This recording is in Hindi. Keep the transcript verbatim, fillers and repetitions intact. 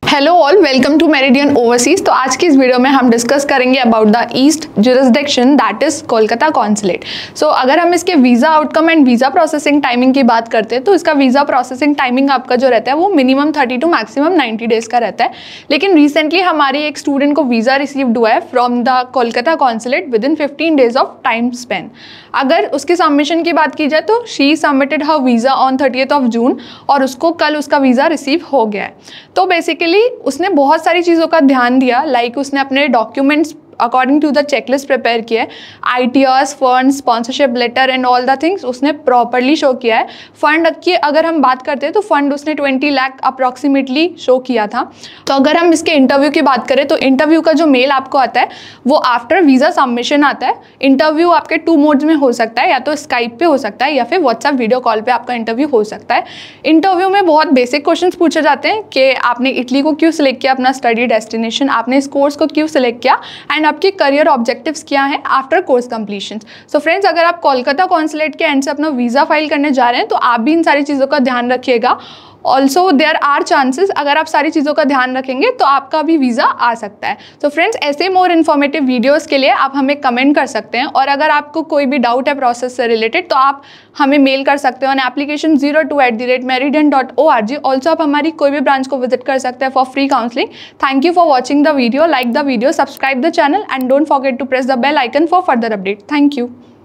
Hello all, welcome to Meridian Overseas. तो आज की इस वीडियो में हम डिस्कस करेंगे about the east jurisdiction that is Kolkata consulate. So अगर हम इसके visa outcome and visa processing timing की बात करते हैं तो इसका वीज़ा प्रोसेसिंग टाइमिंग आपका जो रहता है वो minimum thirty to maximum ninety days का रहता है। लेकिन रिसेंटली हमारी एक स्टूडेंट को वीज़ा रिसीव्ड हुआ है from the Kolkata consulate within fifteen days of time span. अगर उसके सबमिशन की बात की जाए तो she submitted her visa on thirtieth of June और उसको कल उसका वीज़ा रिसीव हो गया है। तो बेसिकली उसने बहुत सारी चीज़ों का ध्यान दिया, लाइक उसने अपने documents according to the checklist prepare किया है, I T Rs, fund, sponsorship letter and all the things उसने प्रॉपरली शो किया है। फंड की अगर हम बात करते हैं तो फंड उसने ट्वेंटी लाख अप्रॉक्सीमेटली शो किया था। तो अगर हम इसके इंटरव्यू की बात करें तो इंटरव्यू का जो मेल आपको आता है वो आफ्टर वीज़ा सबमिशन आता है। इंटरव्यू आपके टू मोड्स में हो सकता है, या तो स्काइप पे हो सकता है या फिर व्हाट्सएप वीडियो कॉल पे आपका इंटरव्यू हो सकता है। इंटरव्यू में बहुत बेसिक क्वेश्चंस पूछे जाते हैं कि आपने इटली को क्यों सिलेक्ट किया अपना स्टडी डेस्टिनेशन, आपने इस कोर्स को क्यों सिलेक्ट किया एंड आपकी करियर ऑब्जेक्टिव्स क्या हैं after course completion. So friends, अगर आप कोलकाता कॉन्सुलेट के एंड से अपना वीज़ा फाइल करने जा रहे हैं तो आप भी इन सारी चीज़ों का ध्यान रखिएगा। ऑल्सो देयर आर चांसेस, अगर आप सारी चीज़ों का ध्यान रखेंगे तो आपका भी वीज़ा आ सकता है। तो फ्रेंड्स, ऐसे मोर इन्फॉर्मेटिव वीडियोस के लिए आप हमें कमेंट कर सकते हैं, और अगर आपको कोई भी डाउट है प्रोसेस से रिलेटेड तो आप हमें मेल कर सकते हैं on application zero two eight the rate Meridian dot O R G. Also आप हमारी कोई भी ब्रांच को विजिट कर सकते हैं for free counselling. Thank you for watching the video, like the video, subscribe the channel and don't forget to press the bell icon for further update. Thank you.